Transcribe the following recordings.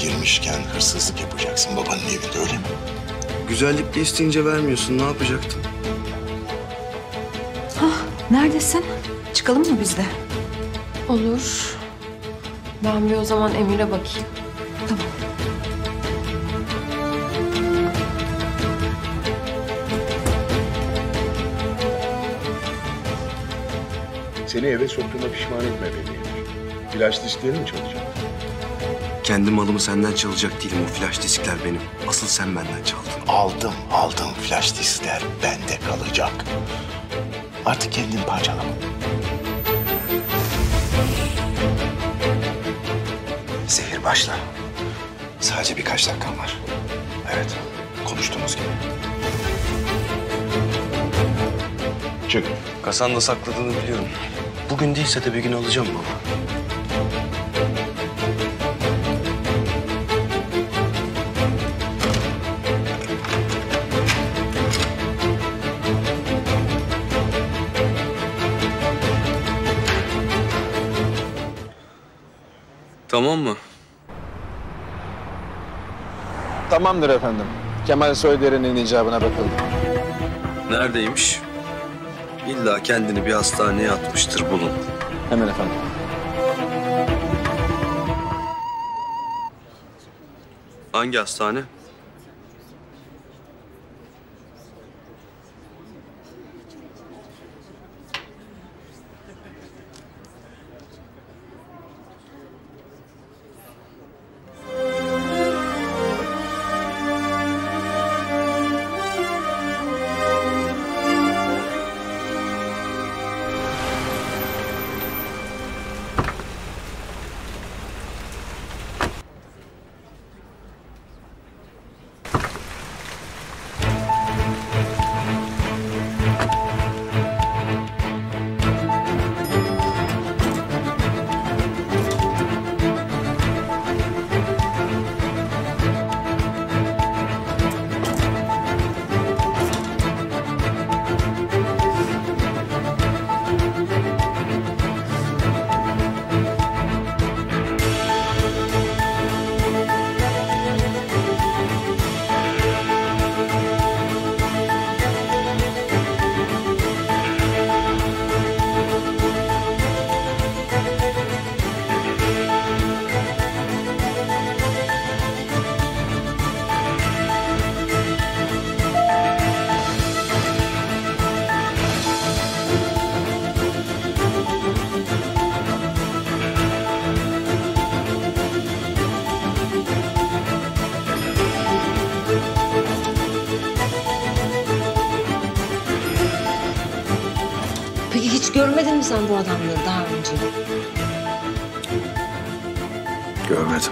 girmişken hırsızlık yapacaksın babanın evinde, öyle mi? Güzellikle isteyince vermiyorsun. Ne yapacaktın? Neredesin? Çıkalım mı biz de? Olur. Ben bir o zaman Emir'e bakayım. Tamam. Seni eve soktuğuma pişman etme beni. Flash diskleri mi çalacak? Kendi malımı senden çalacak değilim. O flash diskler benim. Asıl sen benden çaldın. Aldım. Flash diskler bende kalacak. Artık kendin parçalama. Zehir başla. Sadece birkaç dakikan var. Evet, konuştuğumuz gibi. Çık. Kasanda sakladığını biliyorum. Bugün değilse de bir gün alacağım baba. Tamam mı? Tamamdır efendim. Kemal Soyder'in icabına bakalım. Neredeymiş? İlla kendini bir hastaneye atmıştır, bulun. Hemen efendim. Hangi hastane? Peki hiç görmedin mi sen bu adamları daha önce? Görmedim.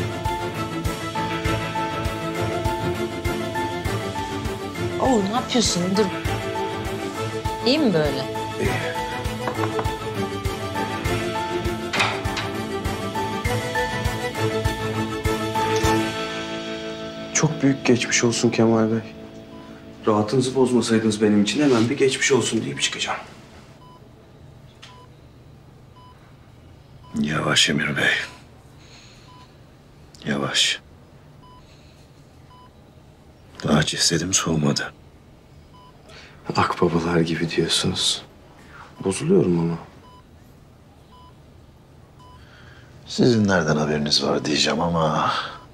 Oo, ne yapıyorsun? Dur. İyi mi böyle? İyi. Çok büyük geçmiş olsun Kemal Bey. Rahatınızı bozmasaydınız benim için hemen bir geçmiş olsun deyip çıkacağım. Yavaş Emir Bey. Yavaş. Daha cesedim soğumadı. Akbabalar gibi diyorsunuz. Bozuluyorum ama. Sizin nereden haberiniz var diyeceğim ama...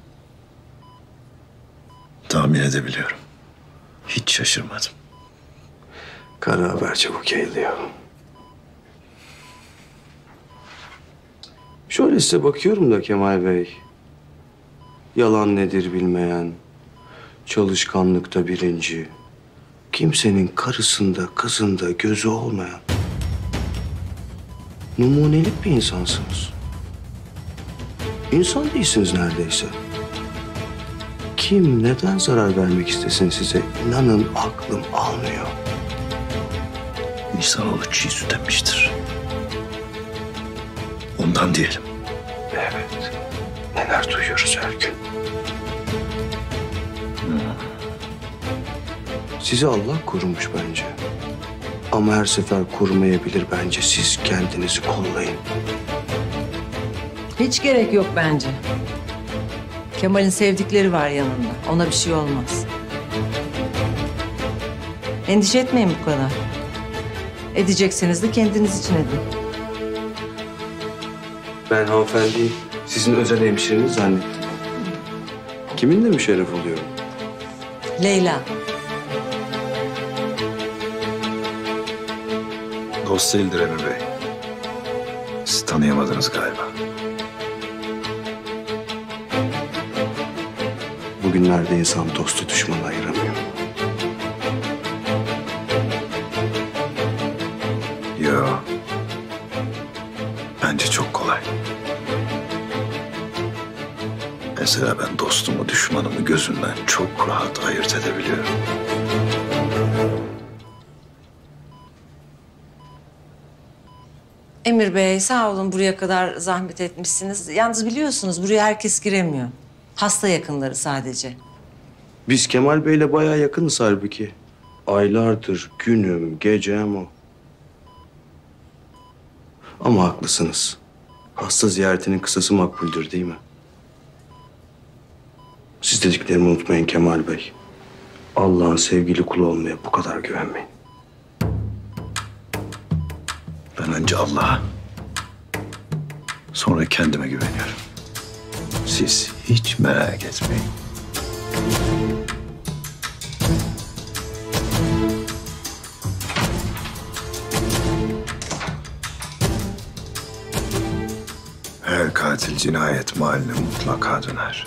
tahmin edebiliyorum. Hiç şaşırmadım. Kara haber çabuk yayılıyor. Şöyle size bakıyorum da Kemal Bey. Yalan nedir bilmeyen, çalışkanlıkta birinci, kimsenin karısında, kızında gözü olmayan, numunelik bir insansınız. İnsan değilsiniz neredeyse. Kim neden zarar vermek istesin size, inanın aklım almıyor. İnsanoğlu çiğ süt emmiştir. Ondan diyelim. Evet, neler duyuyoruz her gün. Sizi Allah korumuş bence. Ama her sefer korumayabilir bence. Siz kendinizi kollayın. Hiç gerek yok bence. Kemal'in sevdikleri var yanında. Ona bir şey olmaz. Endişe etmeyin bu kadar. Edecekseniz de kendiniz için edin. Ben hanımefendiyi sizin özel hemşireniz zannettim. Kiminle müşerref oluyorum? Leyla. Dost değildir Emir Bey. Siz tanıyamadınız galiba. Bugünlerde insan dostu düşmanı ayıramıyor. Yo. Bence çok kolay. Mesela ben dostumu, düşmanımı gözümden çok rahat ayırt edebiliyorum. Emir Bey sağ olun buraya kadar zahmet etmişsiniz. Yalnız biliyorsunuz buraya herkes giremiyor. Hasta yakınları sadece. Biz Kemal Bey'le bayağı yakınız halbuki. Aylardır günüm, gecem o. Ama haklısınız. Hasta ziyaretinin kısası makbuldür değil mi? Siz dediklerimi unutmayın Kemal Bey. Allah'ın sevgili kulu olmaya bu kadar güvenmeyin. Ben önce Allah'a, sonra kendime güveniyorum. Siz hiç merak etmeyin. Her katil cinayet mahalline mutlaka döner.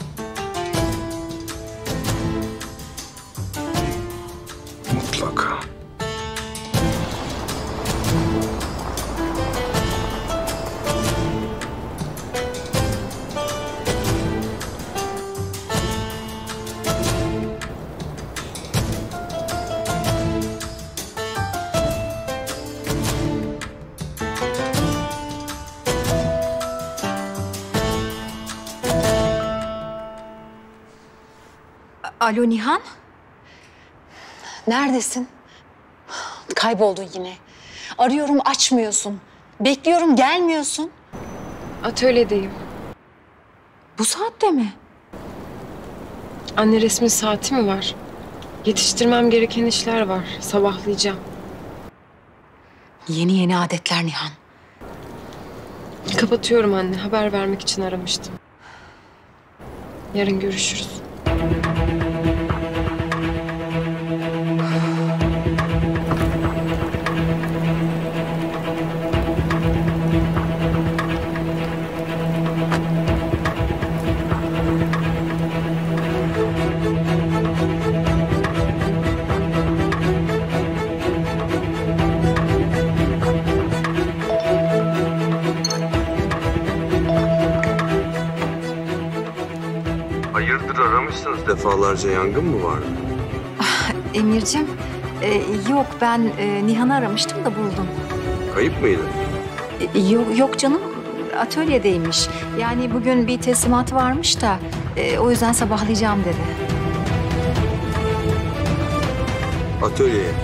Mutlaka. Alo Nihan. Neredesin? Kayboldun yine. Arıyorum açmıyorsun. Bekliyorum gelmiyorsun. Atölyedeyim. Bu saatte mi? Anne resmi saati mi var? Yetiştirmem gereken işler var. Sabahlayacağım. Yeni yeni adetler Nihan. Kapatıyorum anne. Haber vermek için aramıştım. Yarın görüşürüz. Hayırdır aramışsınız defalarca, yangın mı vardı? Emir'cim, yok ben Nihan'ı aramıştım da buldum. Kayıp mıydı? Yok canım, atölyedeymiş. Yani bugün bir teslimatı varmış da o yüzden sabahlayacağım dedi. Atölyeye.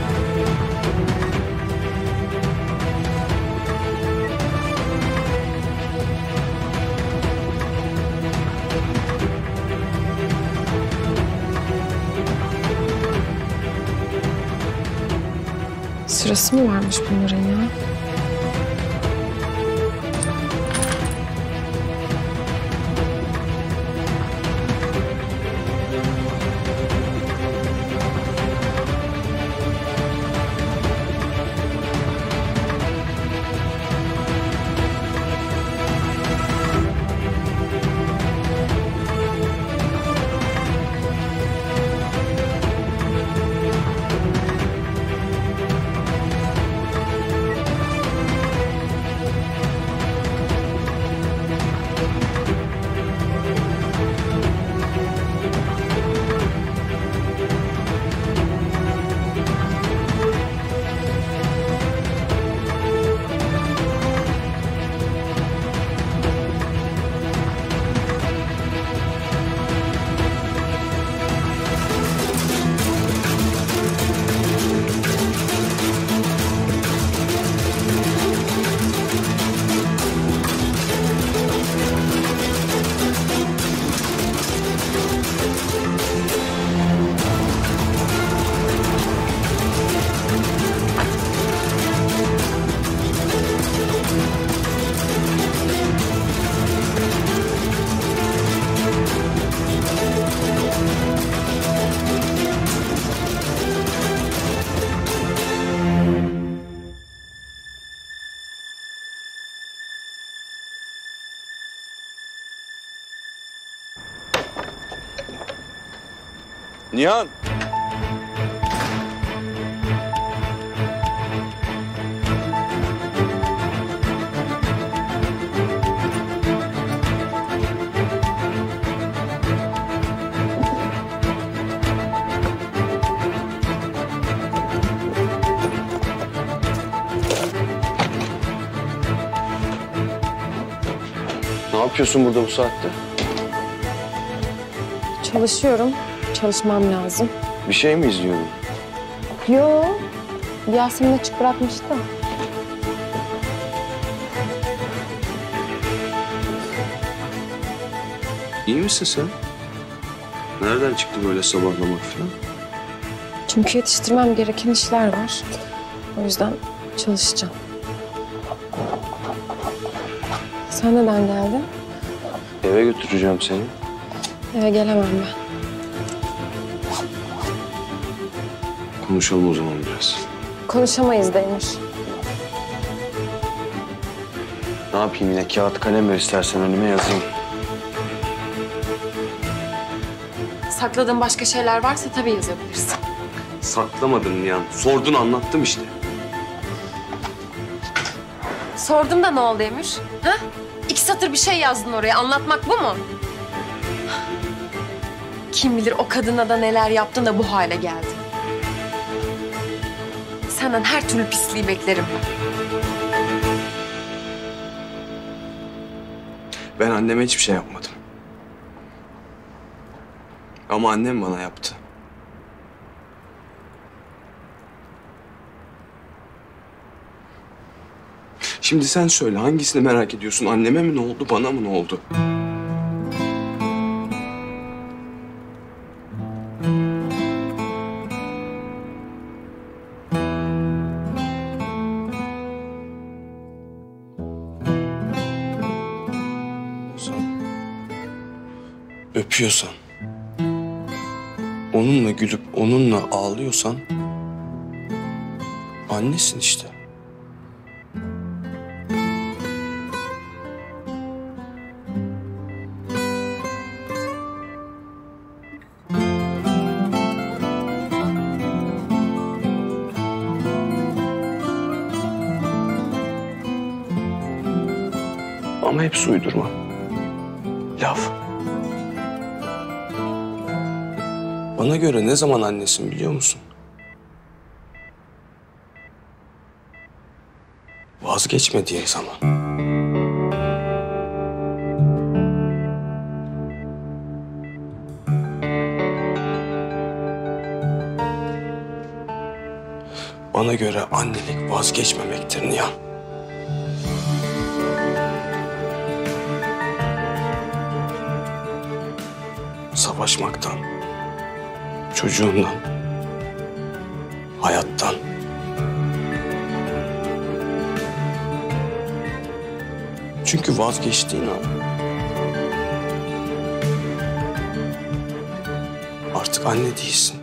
Sırası mı varmış bunların ya? Nihan! Ne yapıyorsun burada bu saatte? Çalışıyorum. Çalışmam lazım. Bir şey mi izliyordun? Yo. Yasemin açık bırakmıştı. İyi misin sen? Nereden çıktı böyle sabahlamak falan? Çünkü yetiştirmem gereken işler var. O yüzden çalışacağım. Sen neden geldin? Eve götüreceğim seni. Eve gelemem ben. Konuşalım o zaman biraz. Konuşamayız Demir. Ne yapayım yine? Kağıt kalem ver istersen önüme yazayım. Sakladığın başka şeyler varsa tabii yazabilirsin. Saklamadım Nihan. Sordun anlattım işte. Sordum da ne oldu Emir? Ha? 2 satır bir şey yazdın oraya. Anlatmak bu mu? Kim bilir o kadına da neler yaptın da bu hale geldin. Senden her türlü pisliği beklerim ben. Ben anneme hiçbir şey yapmadım. Ama annem bana yaptı. Şimdi sen söyle, hangisini merak ediyorsun? Anneme mi ne oldu, bana mı ne oldu? Öpüyorsan, onunla gülüp onunla ağlıyorsan annesin işte. Ama hepsi uydurma. Laf. Bana göre ne zaman annesin biliyor musun? Vazgeçmediğin zaman. Bana göre annelik vazgeçmemektir Nihan. Savaşmaktan, çocuğundan, hayattan. Çünkü vazgeçtiğin an artık anne değilsin.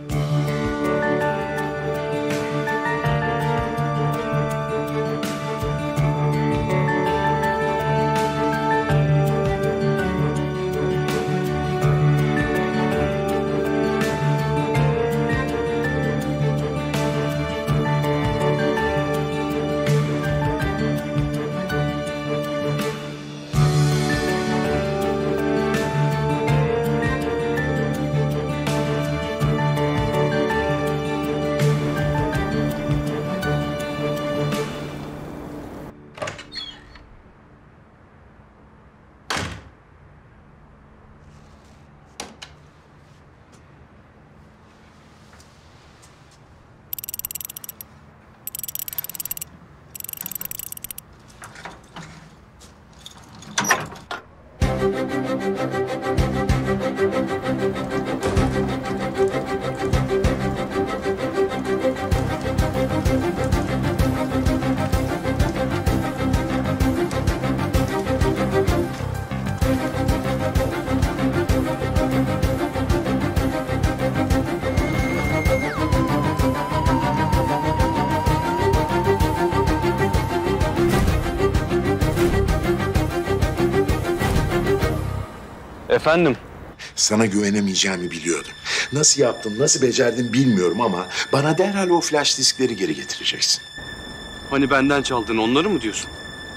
Efendim? Sana güvenemeyeceğimi biliyordum. Nasıl yaptın, nasıl becerdin bilmiyorum ama bana derhal o flash diskleri geri getireceksin. Hani benden çaldın, onları mı diyorsun?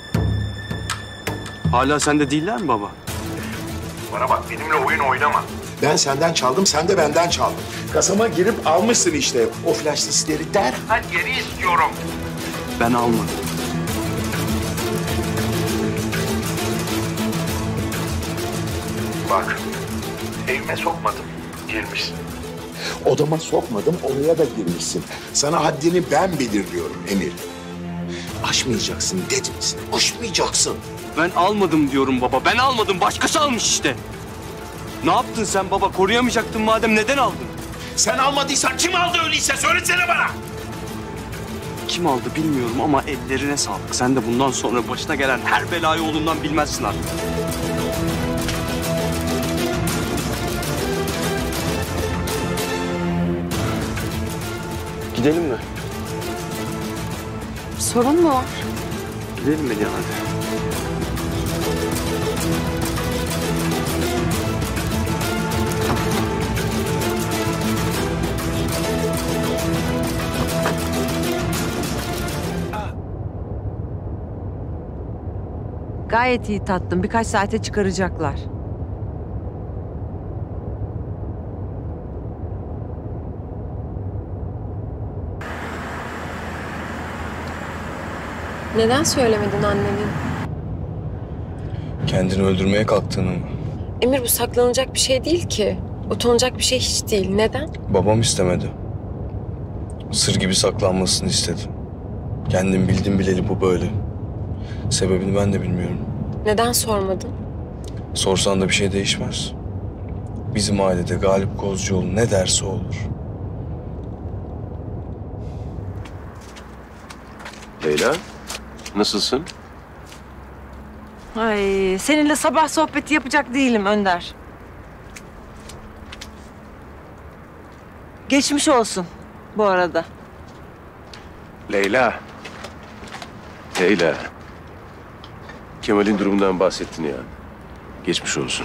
Hala sende değiller mi baba? Bana bak, benimle oyun oynama. Ben senden çaldım, sen de benden çaldın. Kasama girip almışsın işte o flash diskleri, derhal geri istiyorum. Ben almadım. Bak, evime sokmadım, girmişsin. Odama sokmadım, oraya da girmişsin. Sana haddini ben belirliyorum Emir. Aşmayacaksın dedim sana, aşmayacaksın. Ben almadım diyorum baba, ben almadım. Başkası almış işte. Ne yaptın sen baba? Koruyamayacaktın madem, neden aldın? Sen almadıysan kim aldı öyleyse söylesene bana. Kim aldı bilmiyorum ama ellerine sağlık. Sen de bundan sonra başına gelen her belayı oğlundan bilmezsin artık. Gidelim mi? Sorun mu var? Gidelim mi Nihan hadi. Gayet iyi tatlım. Birkaç saate çıkaracaklar. Neden söylemedin annemin? Kendini öldürmeye kalktığını mı? Emir, bu saklanacak bir şey değil ki. Utanacak bir şey hiç değil. Neden? Babam istemedi. Sır gibi saklanmasını istedi. Kendim bildim bileli bu böyle. Sebebini ben de bilmiyorum. Neden sormadın? Sorsan da bir şey değişmez. Bizim ailede Galip Kozcuoğlu ne derse olur. Leyla, nasılsın? Ay, seninle sabah sohbeti yapacak değilim Önder. Geçmiş olsun bu arada. Leyla. Leyla. Kemal'in durumundan bahsettin ya. Geçmiş olsun.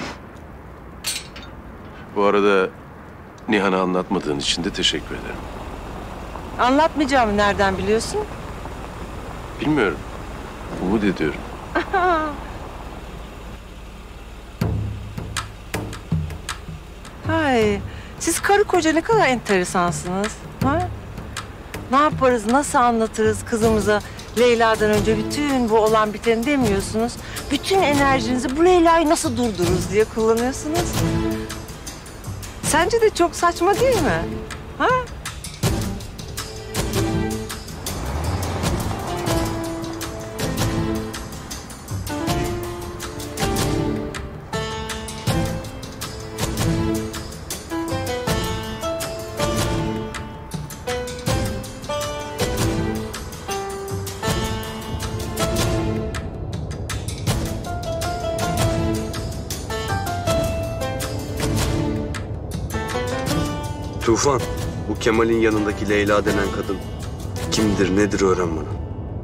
Bu arada Nihan'a anlatmadığın için de teşekkür ederim. Anlatmayacağımı nereden biliyorsun? Bilmiyorum. Umut ediyorum. Hay, siz karı koca ne kadar enteresansınız. Ha? Ne yaparız, nasıl anlatırız kızımıza Leyla'dan önce bütün bu olan biteni demiyorsunuz. Bütün enerjinizi bu Leyla'yı nasıl durdururuz diye kullanıyorsunuz. Sence de çok saçma değil mi? Ha? Tufan, bu Kemal'in yanındaki Leyla denen kadın kimdir, nedir öğren bana.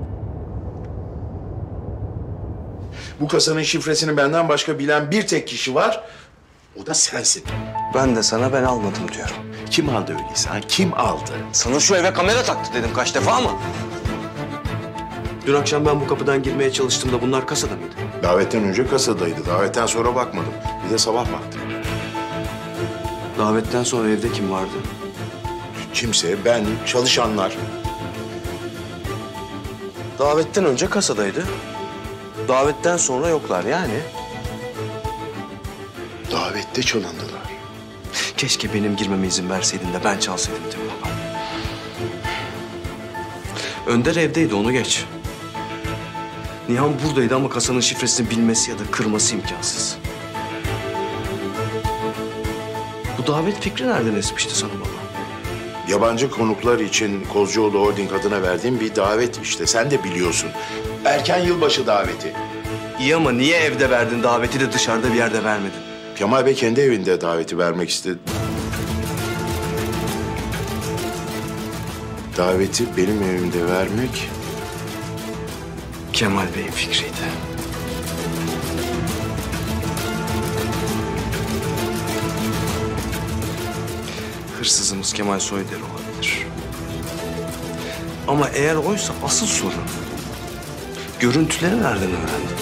Bu kasanın şifresini benden başka bilen bir tek kişi var. O da sensin. Ben de sana ben almadım diyorum. Kim aldı öyleyse? Ha? Kim aldı? Sana şu eve kamera taktı dedim kaç defa mı? Dün akşam ben bu kapıdan girmeye çalıştığımda bunlar kasada mıydı? Davetten önce kasadaydı. Davetten sonra bakmadım. Bir de sabah baktım. Davetten sonra evde kim vardı? Kimse, ben, çalışanlar. Davetten önce kasadaydı. Davetten sonra yoklar yani. Davette çalındılar. Keşke benim girmeme izin verseydin de ben çalsaydım değil mi baba? Önder evdeydi, onu geç. Nihan buradaydı ama kasanın şifresini bilmesi ya da kırması imkansız. Bu davet fikri nereden esmişti sana baba? Yabancı konuklar için Kozcuoğlu Holding adına verdiğim bir davet işte. Sen de biliyorsun. Erken yılbaşı daveti. İyi ama niye evde verdin daveti de dışarıda bir yerde vermedin? Kemal Bey kendi evinde daveti vermek istedi. Daveti benim evimde vermek... Kemal Bey'in fikriydi. hırsızımız Kemal Soyder olabilir. Ama eğer oysa asıl sorun görüntüleri nereden öğrendin?